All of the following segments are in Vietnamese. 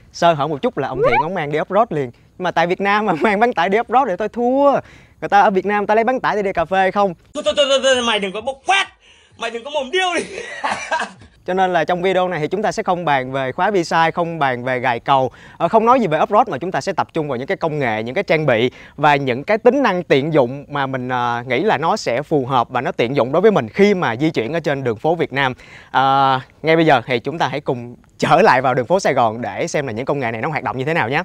sơ hở một chút là ông Thiện ông mang đi off-road liền. Nhưng mà tại Việt Nam mà mang bán tải đi off-road thì tôi thua. Người ta ở Việt Nam ta lấy bán tải đi cà phê không. Thôi, mày đừng có bốc phét, mày đừng có mồm điêu đi. Cho nên là trong video này thì chúng ta sẽ không bàn về khóa vi-sai, không bàn về gài cầu, không nói gì về off-road, mà chúng ta sẽ tập trung vào những cái công nghệ, những cái trang bị và những cái tính năng tiện dụng mà mình nghĩ là nó sẽ phù hợp và nó tiện dụng đối với mình khi mà di chuyển ở trên đường phố Việt Nam. Ngay bây giờ thì chúng ta hãy cùng trở lại vào đường phố Sài Gòn để xem là những công nghệ này nó hoạt động như thế nào nhé.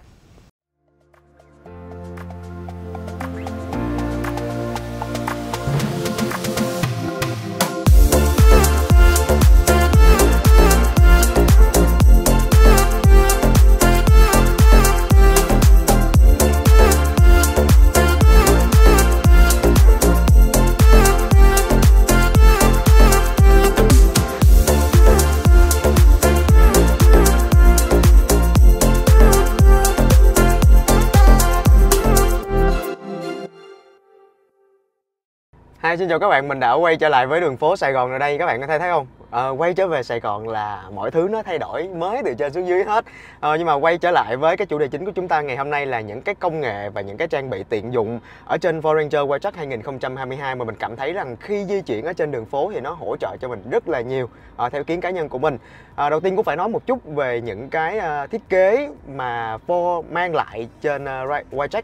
Xin chào các bạn, mình đã quay trở lại với đường phố Sài Gòn rồi đây. Các bạn có thể thấy không? Quay trở về Sài Gòn là mọi thứ nó thay đổi mới từ trên xuống dưới hết. Nhưng mà quay trở lại với cái chủ đề chính của chúng ta ngày hôm nay là những cái công nghệ và những cái trang bị tiện dụng ở trên Ford Ranger Wildtrak 2022 mà mình cảm thấy rằng khi di chuyển ở trên đường phố thì nó hỗ trợ cho mình rất là nhiều theo kiến cá nhân của mình. Đầu tiên cũng phải nói một chút về những cái thiết kế mà Ford mang lại trên Wildtrak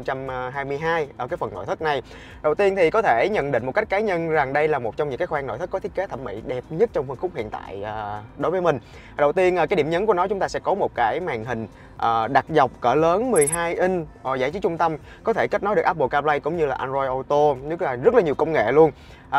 2022 ở cái phần nội thất này. Đầu tiên thì có thể nhận định một cách cá nhân rằng đây là một trong những cái khoang nội thất có thiết kế thẩm mỹ đẹp nhất trong phân khúc hiện tại đối với mình. Đầu tiên cái điểm nhấn của nó, chúng ta sẽ có một cái màn hình đặt dọc cỡ lớn 12 inch giải trí trung tâm, có thể kết nối được Apple CarPlay cũng như là Android Auto, rất là nhiều công nghệ luôn.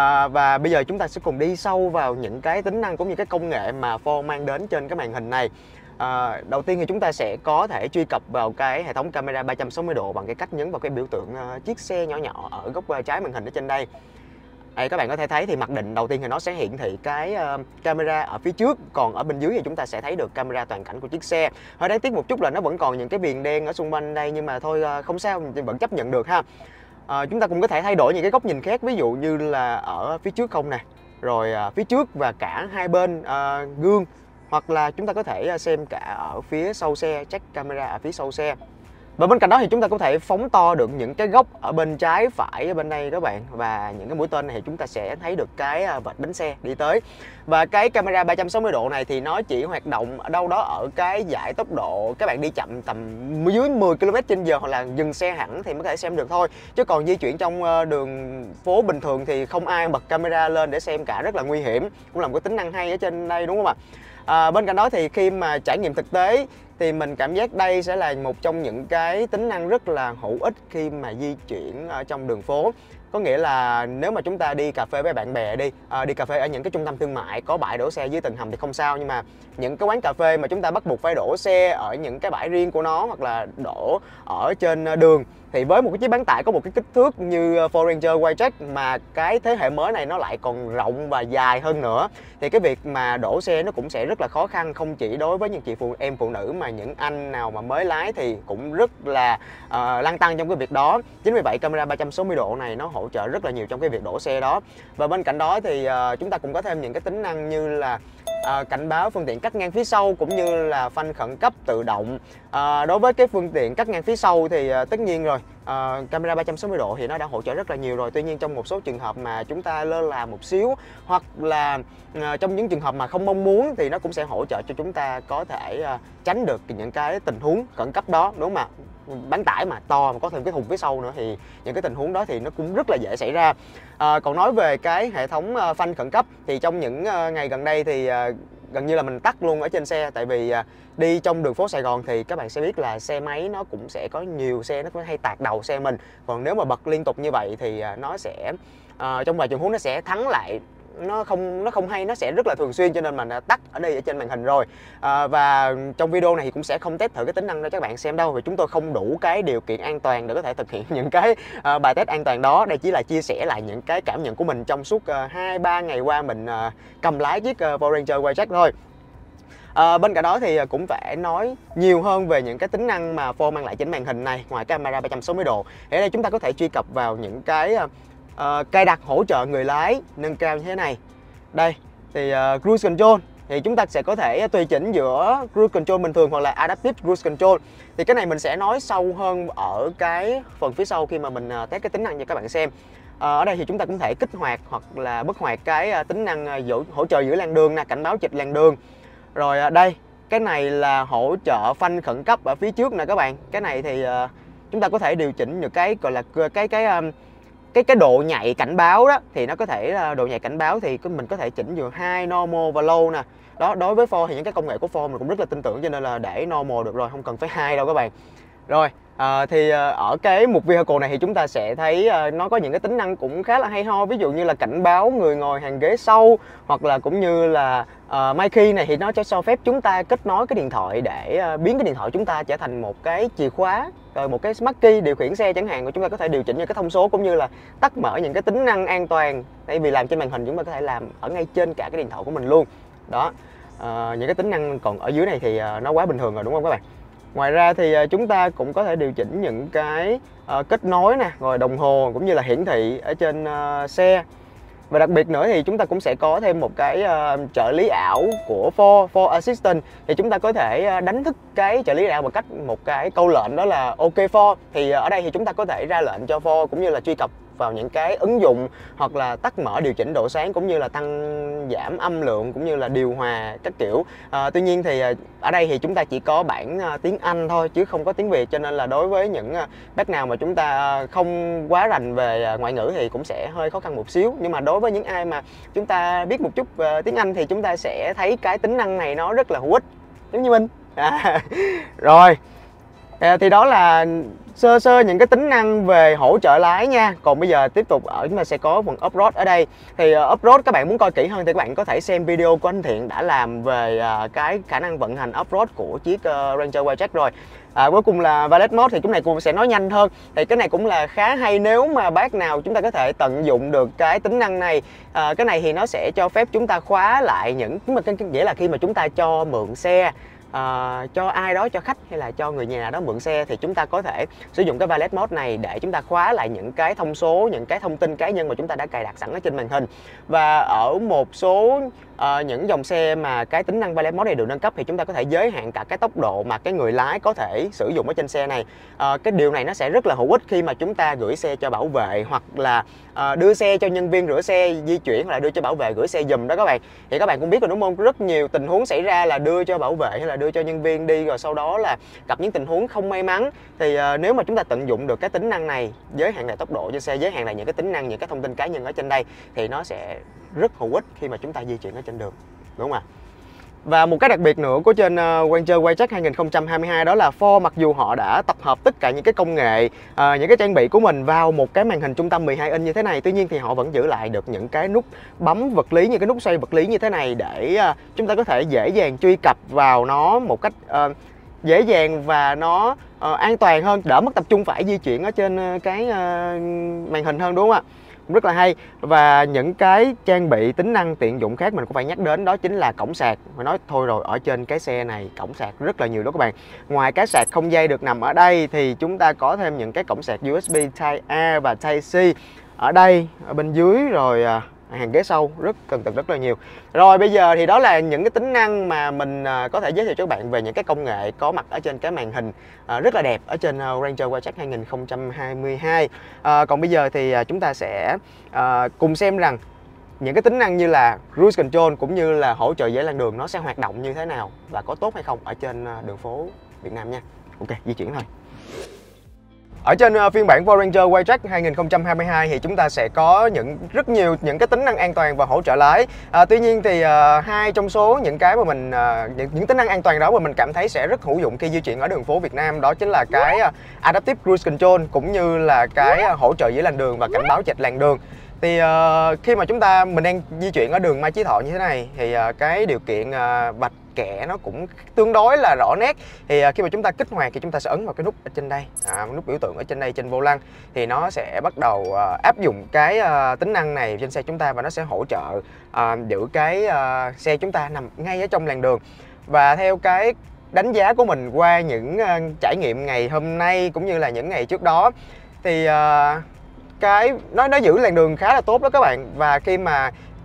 Và bây giờ chúng ta sẽ cùng đi sâu vào những cái tính năng cũng như cái công nghệ mà Ford mang đến trên cái màn hình này. Đầu tiên thì chúng ta sẽ có thể truy cập vào cái hệ thống camera 360 độ bằng cái cách nhấn vào cái biểu tượng chiếc xe nhỏ nhỏ ở góc trái màn hình ở trên đây. Đây, các bạn có thể thấy thì mặc định đầu tiên thì nó sẽ hiển thị cái camera ở phía trước, còn ở bên dưới thì chúng ta sẽ thấy được camera toàn cảnh của chiếc xe. Hơi đáng tiếc một chút là nó vẫn còn những cái viền đen ở xung quanh đây, nhưng mà thôi không sao, mình vẫn chấp nhận được ha. Chúng ta cũng có thể thay đổi những cái góc nhìn khác, ví dụ như là ở phía trước không nè, rồi phía trước và cả hai bên gương, hoặc là chúng ta có thể xem cả ở phía sau xe, check camera ở phía sau xe. Và bên cạnh đó thì chúng ta có thể phóng to được những cái góc ở bên trái phải ở bên đây các bạn. Và những cái mũi tên này thì chúng ta sẽ thấy được cái vệt bánh xe đi tới. Và cái camera 360 độ này thì nó chỉ hoạt động ở đâu đó ở cái dải tốc độ các bạn đi chậm tầm dưới 10 km/h hoặc là dừng xe hẳn thì mới có thể xem được thôi. Chứ còn di chuyển trong đường phố bình thường thì không ai bật camera lên để xem cả, rất là nguy hiểm. Cũng là một cái tính năng hay ở trên đây đúng không ạ? Bên cạnh đó thì khi mà trải nghiệm thực tế thì mình cảm giác đây sẽ là một trong những cái tính năng rất là hữu ích khi mà di chuyển ở trong đường phố. Có nghĩa là nếu mà chúng ta đi cà phê với bạn bè đi cà phê ở những cái trung tâm thương mại có bãi đổ xe dưới tầng hầm thì không sao, nhưng mà những cái quán cà phê mà chúng ta bắt buộc phải đổ xe ở những cái bãi riêng của nó hoặc là đổ ở trên đường, thì với một cái chiếc bán tải có một cái kích thước như Ford Ranger Wildtrak mà cái thế hệ mới này nó lại còn rộng và dài hơn nữa, thì cái việc mà đổ xe nó cũng sẽ rất là khó khăn, không chỉ đối với những chị em phụ nữ mà những anh nào mà mới lái thì cũng rất là lăn tăn trong cái việc đó. Chính vì vậy camera 360 độ này nó hỗ trợ rất là nhiều trong cái việc đổ xe đó. Và bên cạnh đó thì chúng ta cũng có thêm những cái tính năng như là cảnh báo phương tiện cắt ngang phía sau cũng như là phanh khẩn cấp tự động. Đối với cái phương tiện cắt ngang phía sau thì tất nhiên rồi, camera 360 độ thì nó đã hỗ trợ rất là nhiều rồi. Tuy nhiên trong một số trường hợp mà chúng ta lơ là một xíu, hoặc là trong những trường hợp mà không mong muốn, thì nó cũng sẽ hỗ trợ cho chúng ta có thể tránh được những cái tình huống khẩn cấp đó, đúng không ạ? Bán tải mà to mà có thêm cái thùng phía sau nữa thì những cái tình huống đó thì nó cũng rất là dễ xảy ra. Còn nói về cái hệ thống phanh khẩn cấp thì trong những ngày gần đây thì gần như là mình tắt luôn ở trên xe, tại vì đi trong đường phố Sài Gòn thì các bạn sẽ biết là xe máy nó cũng sẽ có nhiều xe nó có hay tạt đầu xe mình. Còn nếu mà bật liên tục như vậy thì nó sẽ trong vài trường huống nó sẽ thắng lại, nó không hay, nó sẽ rất là thường xuyên, cho nên mình đã tắt ở đây ở trên màn hình rồi. Và trong video này thì cũng sẽ không test thử cái tính năng đó cho các bạn xem đâu, vì chúng tôi không đủ cái điều kiện an toàn để có thể thực hiện những cái bài test an toàn đó. Đây chỉ là chia sẻ lại những cái cảm nhận của mình trong suốt 2-3 ngày qua mình cầm lái chiếc Ford Ranger Wildtrak thôi. Bên cạnh đó thì cũng phải nói nhiều hơn về những cái tính năng mà Ford mang lại trên màn hình này. Ngoài camera 360 độ thì ở đây chúng ta có thể truy cập vào những cái cài đặt hỗ trợ người lái nâng cao như thế này. Đây thì cruise control thì chúng ta sẽ có thể tùy chỉnh giữa cruise control bình thường hoặc là adaptive cruise control. Thì cái này mình sẽ nói sâu hơn ở cái phần phía sau khi mà mình test cái tính năng cho các bạn xem. Ở đây thì chúng ta cũng thể kích hoạt hoặc là bất hoạt cái tính năng hỗ trợ giữa làn đường nè, cảnh báo chệch làn đường. Rồi đây, cái này là hỗ trợ phanh khẩn cấp ở phía trước nè các bạn. Cái này thì chúng ta có thể điều chỉnh được cái gọi là cái độ nhạy cảnh báo đó, thì nó có thể độ nhạy cảnh báo thì mình có thể chỉnh vừa high, normal và low nè. Đó, đối với Ford thì những cái công nghệ của Ford mình cũng rất là tin tưởng, cho nên là để normal được rồi, không cần phải high đâu các bạn. Rồi, ở cái mục vehicle này thì chúng ta sẽ thấy nó có những cái tính năng cũng khá là hay ho. Ví dụ như là cảnh báo người ngồi hàng ghế sau, hoặc là cũng như là My Key này thì nó cho phép chúng ta kết nối cái điện thoại để biến cái điện thoại chúng ta trở thành một cái chìa khóa, rồi một cái smart key điều khiển xe chẳng hạn. Và chúng ta có thể điều chỉnh những cái thông số cũng như là tắt mở những cái tính năng an toàn. Tại vì làm trên màn hình chúng ta có thể làm ở ngay trên cả cái điện thoại của mình luôn. Đó, những cái tính năng còn ở dưới này thì nó quá bình thường rồi đúng không các bạn? Ngoài ra thì chúng ta cũng có thể điều chỉnh những cái kết nối nè, rồi đồng hồ cũng như là hiển thị ở trên xe. Và đặc biệt nữa thì chúng ta cũng sẽ có thêm một cái trợ lý ảo của Ford Assistant. Thì chúng ta có thể đánh thức cái trợ lý ảo bằng cách một cái câu lệnh đó là OK Ford. Thì ở đây thì chúng ta có thể ra lệnh cho Ford cũng như là truy cập vào những cái ứng dụng, hoặc là tắt mở điều chỉnh độ sáng, cũng như là tăng giảm âm lượng, cũng như là điều hòa các kiểu. Tuy nhiên thì ở đây thì chúng ta chỉ có bản tiếng Anh thôi chứ không có tiếng Việt, cho nên là đối với những bác nào mà chúng ta không quá rành về ngoại ngữ thì cũng sẽ hơi khó khăn một xíu. Nhưng mà đối với những ai mà chúng ta biết một chút tiếng Anh thì chúng ta sẽ thấy cái tính năng này nó rất là hữu ích, giống như mình. Rồi, thì đó là sơ sơ những cái tính năng về hỗ trợ lái nha. Còn bây giờ tiếp tục chúng ta sẽ có phần off-road ở đây. Thì off-road các bạn muốn coi kỹ hơn thì các bạn có thể xem video của anh Thiện đã làm về cái khả năng vận hành off-road của chiếc Ranger Wildtrak rồi. Cuối cùng là Valet Mode thì chúng này cũng sẽ nói nhanh hơn. Thì cái này cũng là khá hay nếu mà bác nào chúng ta có thể tận dụng được cái tính năng này. Cái này thì nó sẽ cho phép chúng ta khóa lại những, nghĩa là khi mà chúng ta cho mượn xe, cho ai đó, cho khách hay là cho người nhà đó mượn xe, thì chúng ta có thể sử dụng cái Valet Mode này để chúng ta khóa lại những cái thông số, những cái thông tin cá nhân mà chúng ta đã cài đặt sẵn ở trên màn hình. Và ở một số những dòng xe mà cái tính năng Valet Mode này được nâng cấp thì chúng ta có thể giới hạn cả cái tốc độ mà cái người lái có thể sử dụng ở trên xe này. Cái điều này nó sẽ rất là hữu ích khi mà chúng ta gửi xe cho bảo vệ, hoặc là đưa xe cho nhân viên rửa xe di chuyển, hoặc là đưa cho bảo vệ gửi xe giùm đó các bạn. Thì các bạn cũng biết rồi đúng không, rất nhiều tình huống xảy ra là đưa cho bảo vệ hay là đưa cho nhân viên đi, rồi sau đó là gặp những tình huống không may mắn. Thì nếu mà chúng ta tận dụng được cái tính năng này, giới hạn lại tốc độ trên xe, giới hạn lại những cái tính năng, những cái thông tin cá nhân ở trên đây, thì nó sẽ rất hữu ích khi mà chúng ta di chuyển ở trên đường, đúng không ạ? Và một cái đặc biệt nữa của trên Ranger Wildtrak 2022 đó là Ford mặc dù họ đã tập hợp tất cả những cái công nghệ, những cái trang bị của mình vào một cái màn hình trung tâm 12 inch như thế này, tuy nhiên thì họ vẫn giữ lại được những cái nút bấm vật lý, những cái nút xoay vật lý như thế này để chúng ta có thể dễ dàng truy cập vào nó một cách dễ dàng và nó an toàn hơn, đỡ mất tập trung phải di chuyển ở trên cái màn hình hơn, đúng không ạ? Rất là hay. Và những cái trang bị tính năng tiện dụng khác mình cũng phải nhắc đến, đó chính là cổng sạc. Phải nói thôi rồi, ở trên cái xe này cổng sạc rất là nhiều đó các bạn. Ngoài cái sạc không dây được nằm ở đây thì chúng ta có thêm những cái cổng sạc USB Type A và Type C ở đây, ở bên dưới, rồi hàng ghế sau rất là nhiều. Rồi bây giờ thì đó là những cái tính năng mà mình có thể giới thiệu cho các bạn về những cái công nghệ có mặt ở trên cái màn hình rất là đẹp ở trên Ranger Wildtrak 2022. Còn bây giờ thì chúng ta sẽ cùng xem rằng những cái tính năng như là cruise control cũng như là hỗ trợ dễ làn đường nó sẽ hoạt động như thế nào và có tốt hay không ở trên đường phố Việt Nam nha. Ok, di chuyển thôi. Ở trên phiên bản Ford Ranger Wildtrak 2022 thì chúng ta sẽ có rất nhiều những cái tính năng an toàn và hỗ trợ lái. Tuy nhiên thì hai trong số những cái mà mình những tính năng an toàn đó mà mình cảm thấy sẽ rất hữu dụng khi di chuyển ở đường phố Việt Nam, đó chính là cái Adaptive Cruise Control cũng như là cái hỗ trợ giữa làn đường và cảnh báo chệch làn đường. Thì khi mà mình đang di chuyển ở đường Mai Chí Thọ như thế này thì cái điều kiện vạch kẻ nó cũng tương đối là rõ nét. Thì khi mà chúng ta kích hoạt thì chúng ta sẽ ấn vào cái nút ở trên đây, nút biểu tượng ở trên đây trên vô lăng, thì nó sẽ bắt đầu áp dụng cái tính năng này trên xe chúng ta, và nó sẽ hỗ trợ giữ cái xe chúng ta nằm ngay ở trong làn đường. Và theo cái đánh giá của mình qua những trải nghiệm ngày hôm nay cũng như là những ngày trước đó thì nó giữ làn đường khá là tốt đó các bạn. Và khi mà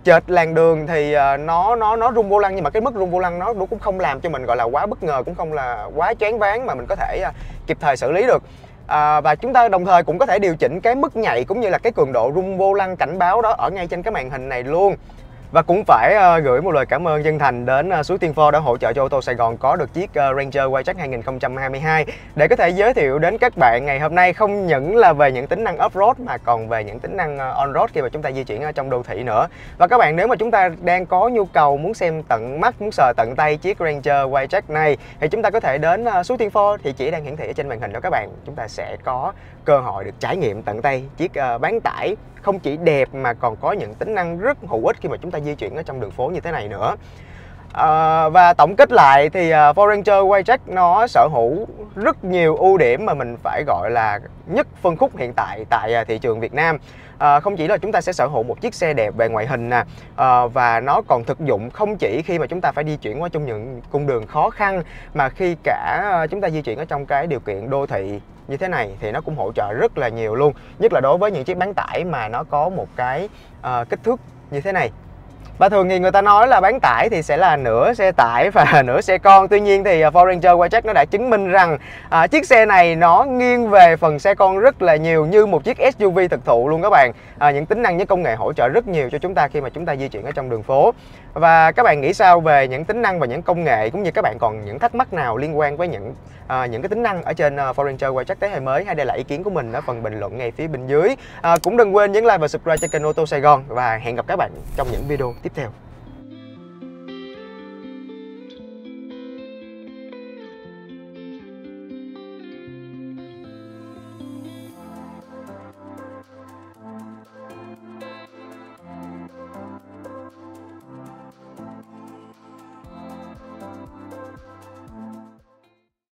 chệch làn đường thì nó rung vô lăng, nhưng mà cái mức rung vô lăng nó cũng không làm cho mình gọi là quá bất ngờ, cũng không là quá choáng váng, mà mình có thể kịp thời xử lý được. Và chúng ta đồng thời cũng có thể điều chỉnh cái mức nhạy cũng như là cái cường độ rung vô lăng cảnh báo đó ở ngay trên cái màn hình này luôn. Và cũng phải gửi một lời cảm ơn chân thành đến Suối Tiên Phò đã hỗ trợ cho ô tô Sài Gòn có được chiếc Ranger Wildtrak 2022 để có thể giới thiệu đến các bạn ngày hôm nay không những là về những tính năng off-road mà còn về những tính năng on-road khi mà chúng ta di chuyển ở trong đô thị nữa. Và các bạn nếu mà chúng ta đang có nhu cầu muốn xem tận mắt, muốn sờ tận tay chiếc Ranger Wildtrak này thì chúng ta có thể đến Suối Tiên Phò, địa chỉ đang hiển thị ở trên màn hình đó các bạn. Chúng ta sẽ có cơ hội được trải nghiệm tận tay chiếc bán tải không chỉ đẹp mà còn có những tính năng rất hữu ích khi mà chúng ta di chuyển ở trong đường phố như thế này nữa. Và tổng kết lại thì Ford Ranger Wildtrak nó sở hữu rất nhiều ưu điểm mà mình phải gọi là nhất phân khúc hiện tại tại thị trường Việt Nam. Không chỉ là chúng ta sẽ sở hữu một chiếc xe đẹp về ngoại hình nè, và nó còn thực dụng không chỉ khi mà chúng ta phải di chuyển qua trong những cung đường khó khăn, mà khi cả chúng ta di chuyển ở trong cái điều kiện đô thị như thế này thì nó cũng hỗ trợ rất là nhiều luôn, nhất là đối với những chiếc bán tải mà nó có một cái kích thước như thế này. Và thường thì người ta nói là bán tải thì sẽ là nửa xe tải và nửa xe con. Tuy nhiên thì Ford Ranger Wildtrak nó đã chứng minh rằng chiếc xe này nó nghiêng về phần xe con rất là nhiều, như một chiếc SUV thực thụ luôn các bạn. Những tính năng với công nghệ hỗ trợ rất nhiều cho chúng ta khi mà chúng ta di chuyển ở trong đường phố. Và các bạn nghĩ sao về những tính năng và những công nghệ, cũng như các bạn còn những thắc mắc nào liên quan với những cái tính năng ở trên Ford Ranger Wildtrak thế hệ mới? Hãy để lại ý kiến của mình ở phần bình luận ngay phía bên dưới. Cũng đừng quên nhấn like và subscribe cho kênh Ô tô Sài Gòn, và hẹn gặp các bạn trong những video tiếp theo.